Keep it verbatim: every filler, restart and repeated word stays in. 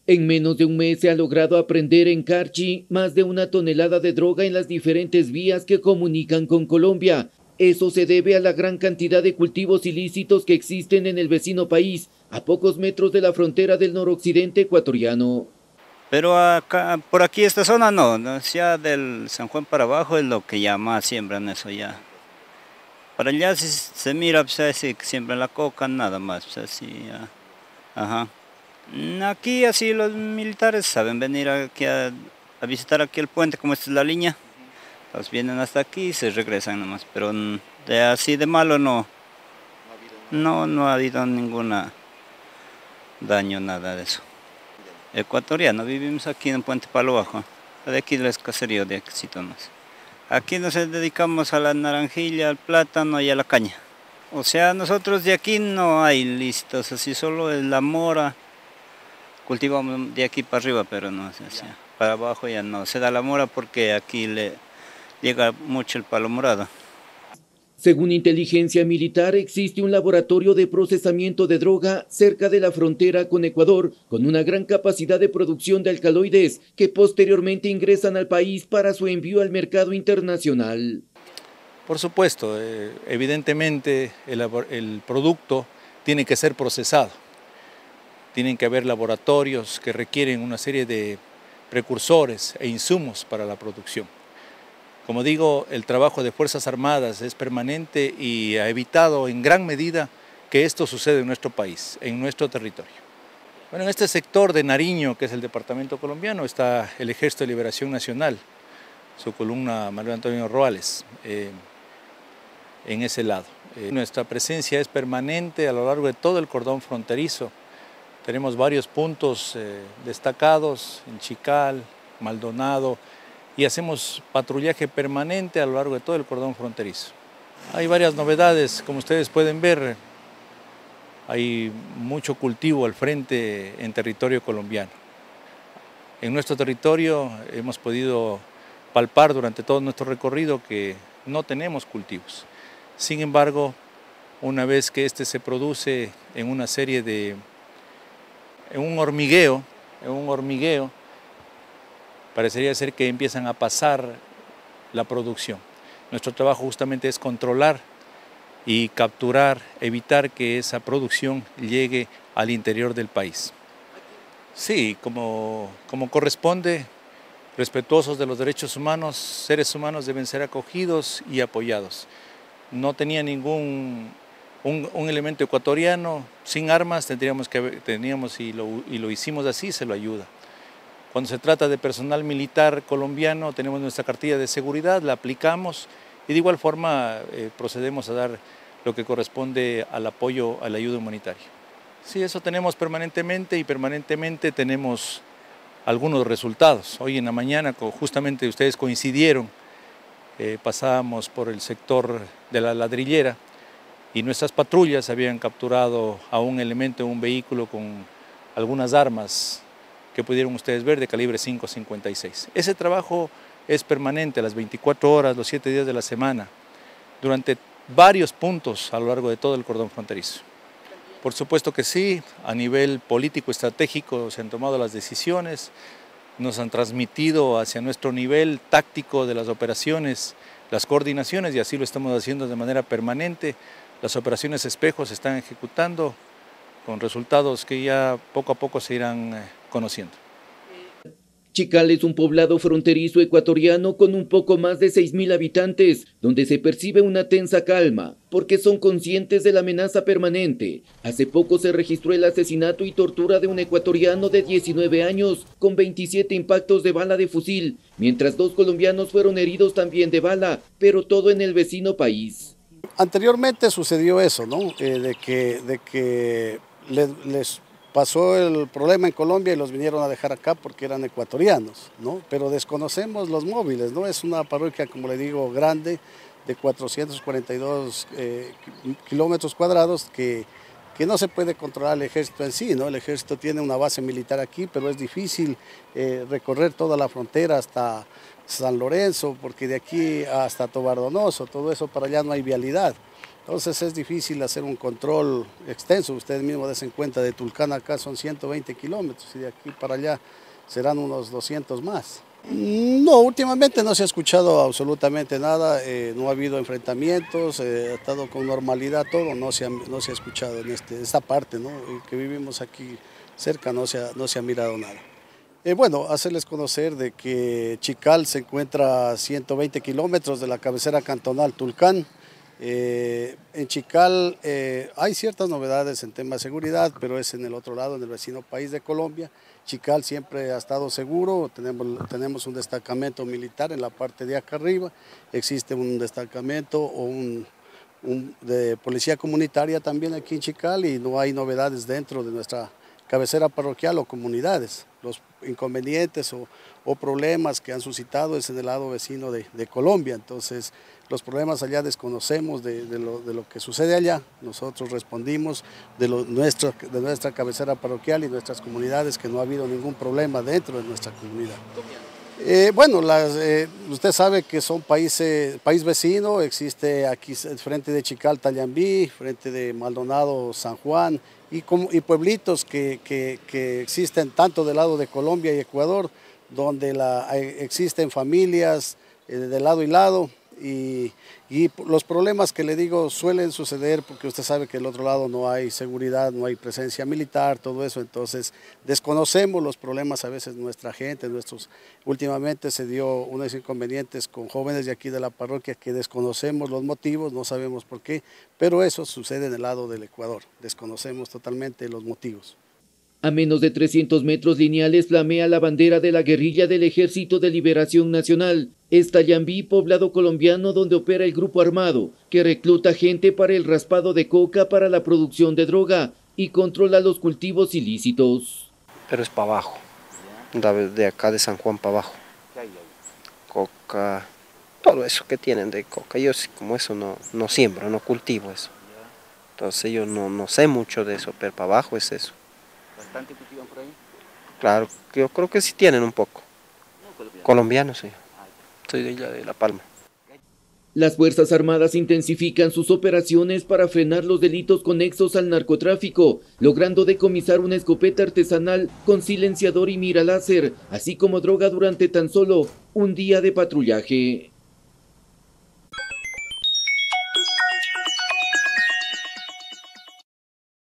En menos de un mes se ha logrado apreender en Carchi más de una tonelada de droga en las diferentes vías que comunican con Colombia. Eso se debe a la gran cantidad de cultivos ilícitos que existen en el vecino país, a pocos metros de la frontera del noroccidente ecuatoriano. Pero acá, por aquí esta zona no, no, ya del San Juan para abajo es lo que ya más siembran eso ya. Para allá si se mira, pues así que siembran la coca, nada más, pues así ya. Ajá. Aquí así los militares saben venir aquí a, a visitar aquí el puente, como esta es la línea. Pues vienen hasta aquí y se regresan nomás, pero de así de malo no. No, no ha habido ningún daño, nada de eso. Ecuatoriano, vivimos aquí en Puente Palo Bajo, de aquí del caserío de Éxito más. Aquí nos dedicamos a la naranjilla, al plátano y a la caña. O sea, nosotros de aquí no hay listos, así solo es la mora. Cultivamos de aquí para arriba, pero no, o sea, para abajo ya no se da la mora porque aquí le llega mucho el palo morado. Según inteligencia militar, existe un laboratorio de procesamiento de droga cerca de la frontera con Ecuador, con una gran capacidad de producción de alcaloides que posteriormente ingresan al país para su envío al mercado internacional. Por supuesto, eh, evidentemente el, el producto tiene que ser procesado. Tienen que haber laboratorios que requieren una serie de precursores e insumos para la producción. Como digo, el trabajo de Fuerzas Armadas es permanente y ha evitado en gran medida que esto suceda en nuestro país, en nuestro territorio. Bueno, en este sector de Nariño, que es el departamento colombiano, está el Ejército de Liberación Nacional, su columna Manuel Antonio Roales, eh, en ese lado. Eh, nuestra presencia es permanente a lo largo de todo el cordón fronterizo. Tenemos varios puntos eh, destacados en Chical, Maldonado, y hacemos patrullaje permanente a lo largo de todo el cordón fronterizo. Hay varias novedades, como ustedes pueden ver, hay mucho cultivo al frente en territorio colombiano. En nuestro territorio hemos podido palpar durante todo nuestro recorrido que no tenemos cultivos. Sin embargo, una vez que este se produce en una serie de, en un hormigueo, en un hormigueo, parecería ser que empiezan a pasar la producción. Nuestro trabajo justamente es controlar y capturar, evitar que esa producción llegue al interior del país. Sí, como, como corresponde, respetuosos de los derechos humanos, seres humanos deben ser acogidos y apoyados. No tenía ningún un, un elemento ecuatoriano sin armas, tendríamos que teníamos y lo, y lo hicimos así, se lo ayuda. Cuando se trata de personal militar colombiano, tenemos nuestra cartilla de seguridad, la aplicamos y de igual forma eh, procedemos a dar lo que corresponde al apoyo, a la ayuda humanitaria. Sí, eso tenemos permanentemente y permanentemente tenemos algunos resultados. Hoy en la mañana, justamente ustedes coincidieron, eh, pasábamos por el sector de la ladrillera y nuestras patrullas habían capturado a un elemento en un vehículo con algunas armas que pudieron ustedes ver de calibre cinco cincuenta y seis. Ese trabajo es permanente a las veinticuatro horas, los siete días de la semana, durante varios puntos a lo largo de todo el cordón fronterizo. Por supuesto que sí, a nivel político estratégico se han tomado las decisiones, nos han transmitido hacia nuestro nivel táctico de las operaciones, las coordinaciones, y así lo estamos haciendo de manera permanente. Las operaciones espejo se están ejecutando con resultados que ya poco a poco se irán conociendo. Chical es un poblado fronterizo ecuatoriano con un poco más de seis mil habitantes, donde se percibe una tensa calma, porque son conscientes de la amenaza permanente. Hace poco se registró el asesinato y tortura de un ecuatoriano de diecinueve años, con veintisiete impactos de bala de fusil, mientras dos colombianos fueron heridos también de bala, pero todo en el vecino país. Anteriormente sucedió eso, ¿no? Eh, de que, de que les, les pasó el problema en Colombia y los vinieron a dejar acá porque eran ecuatorianos, ¿no? Pero desconocemos los móviles, ¿no? Es una parroquia, como le digo, grande, de cuatrocientos cuarenta y dos eh, kilómetros cuadrados que, que no se puede controlar el ejército en sí, ¿no? El ejército tiene una base militar aquí, pero es difícil eh, recorrer toda la frontera hasta San Lorenzo, porque de aquí hasta Tobar Donoso, todo eso para allá no hay vialidad. Entonces es difícil hacer un control extenso. Ustedes mismos den cuenta, de Tulcán acá son ciento veinte kilómetros y de aquí para allá serán unos doscientos más. No, últimamente no se ha escuchado absolutamente nada, eh, no ha habido enfrentamientos, eh, ha estado con normalidad todo, no se ha, no se ha escuchado en este, esta parte, ¿no? Que vivimos aquí cerca, no se ha, no se ha mirado nada. Eh, bueno, hacerles conocer de que Chical se encuentra a ciento veinte kilómetros de la cabecera cantonal Tulcán. Eh, en Chical eh, hay ciertas novedades en tema de seguridad, pero es en el otro lado, en el vecino país de Colombia. Chical siempre ha estado seguro, tenemos, tenemos un destacamento militar en la parte de acá arriba, existe un destacamento o un, un de policía comunitaria también aquí en Chical y no hay novedades dentro de nuestra cabecera parroquial o comunidades. Los inconvenientes o, o problemas que han suscitado es en el lado vecino de, de Colombia, entonces los problemas allá desconocemos de, de, lo, de lo que sucede allá, nosotros respondimos de, lo, nuestro, de nuestra cabecera parroquial y nuestras comunidades que no ha habido ningún problema dentro de nuestra comunidad. Eh, bueno, las, eh, usted sabe que son países, país vecino, existe aquí frente de Chical, Tallambí, frente de Maldonado, San Juan y, como, y pueblitos que, que, que existen tanto del lado de Colombia y Ecuador, donde la, existen familias eh, de lado y lado. Y, y los problemas que le digo suelen suceder porque usted sabe que del otro lado no hay seguridad, no hay presencia militar, todo eso, entonces desconocemos los problemas a veces de nuestra gente, nuestros, últimamente se dio unos inconvenientes con jóvenes de aquí de la parroquia que desconocemos los motivos, no sabemos por qué, pero eso sucede en el lado del Ecuador, desconocemos totalmente los motivos. A menos de trescientos metros lineales flamea la bandera de la guerrilla del Ejército de Liberación Nacional. Es Tallambí, poblado colombiano donde opera el grupo armado, que recluta gente para el raspado de coca para la producción de droga y controla los cultivos ilícitos. Pero es para abajo, de acá de San Juan para abajo. Coca, todo eso que tienen de coca. Yo como eso no, no siembro, no cultivo eso. Entonces yo no, no sé mucho de eso, pero para abajo es eso. ¿Bastante cultivan por ahí? Claro, yo creo que sí tienen un poco. No, colombiano. Colombiano, sí. Soy de allá de La Palma. Las Fuerzas Armadas intensifican sus operaciones para frenar los delitos conexos al narcotráfico, logrando decomisar una escopeta artesanal con silenciador y mira láser, así como droga durante tan solo un día de patrullaje.